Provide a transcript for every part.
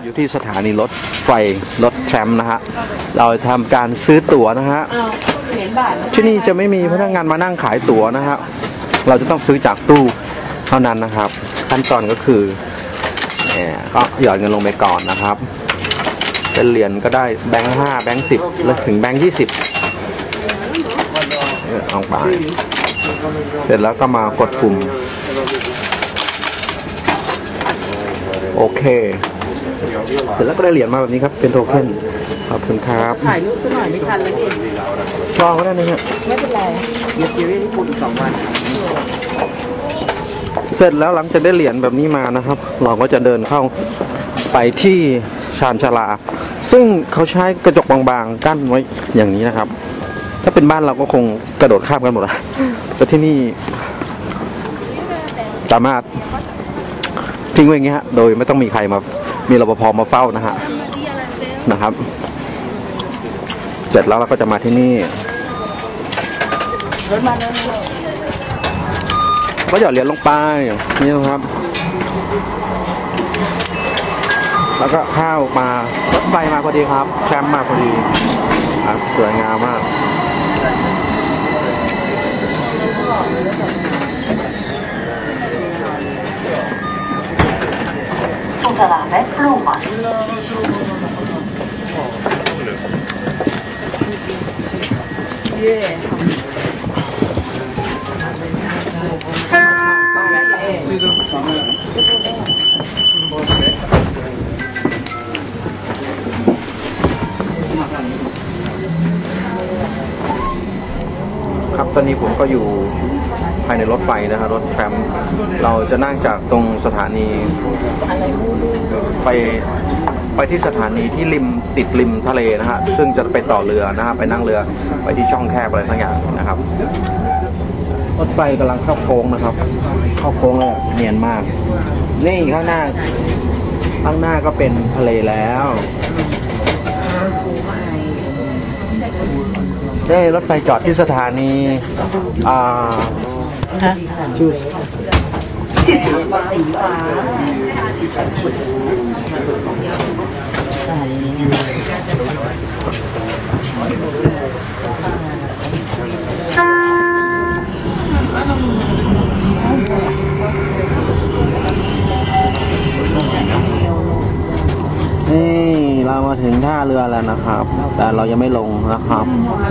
อยู่ที่สถานีรถไฟรถแทรมนะฮะเราทำการซื้อตั๋วนะฮะที่นี่จะไม่มีพนักงานมานั่งขายตั๋วนะฮะเราจะต้องซื้อจากตู้เท่านั้นนะครับขั้นตอนก็คือก็หยอดเงินลงไปก่อนนะครับเป็นเหรียญก็ได้แบงค์5แบงค์10แล้วถึงแบงค์20ลงไปเสร็จแล้วก็มากดปุ่มโอเคเสร็จแล้วก็ได้เหรียญมาแบบนี้ครับเป็นโทเค็นขอบคุณครับถ่ายรูปสักหน่อยไม่ทันแล้วกินชอบก็ได้นะฮะไม่เป็นไรเดี๋ยวซีรีส์ที่พูดอีก2 วันเสร็จแล้วหลังจากได้เหรียญแบบนี้มานะครับเราก็จะเดินเข้าไปที่ชานชาลาซึ่งเขาใช้กระจกบางๆกั้นไว้อย่างนี้นะครับถ้าเป็นบ้านเราก็คงกระโดดข้ามกันหมดละแต่ที่นี่สามารถทิ้งไว้อย่างนี้ฮะโดยไม่ต้องมีใครมามีรปภมาเฝ้านะครับเสร็จแล้วเราก็จะมาที่นี่ก็หยอดเหรียญลงไปนี่นะครับแล้วก็ข้าวมารถไฟมาพอดีครับแชมป์มาพอดีครับสวยงามมากครับตอนนี้ผมก็อยู่ภายในรถไฟนะฮะรถแทรมเราจะนั่งจากตรงสถานีไปที่สถานีที่ติดริมทะเลนะฮะซึ่งจะไปต่อเรือนะฮะไปนั่งเรือไปที่ช่องแคบอะไรทั้งอย่างนะครับรถไฟกำลังเข้าโค้งนะครับเข้าโค้งแล้วเนียนมากนี่ข้างหน้าก็เป็นทะเลแล้วได้รถไฟจอดที่สถานีชื่อสีฟ้านี่เรามาถึงท่าเรือแล้วนะครับแต่เรายังไม่ลงนะครับ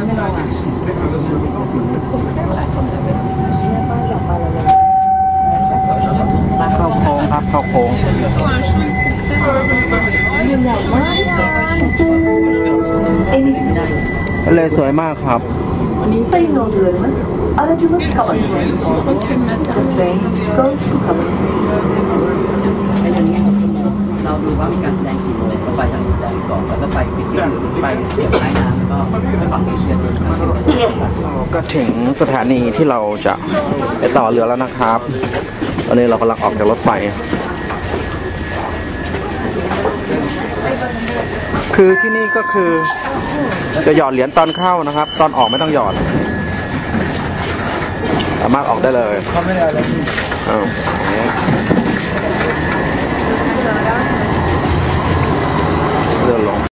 เข้าโค้งครับเข้าโค้งเลยสวยมากครับเราดูว่ามีการแสดงกี่โมงเราไปทางแสดงก่อนแล้วก็ไปปิดไปเที่ยวใต้น้ำแล้วก็ไปฝั่งเอเชียก็ถึงสถานีที่เราจะไปต่อเรือแล้วนะครับตอนนี้เรากำลังออกจากรถไฟคือที่นี่ก็คือจะหยอดเหรียญตอนเข้านะครับตอนออกไม่ต้องหยอดสามารถออกได้เลยเขาไม่ได้เลยเรือลง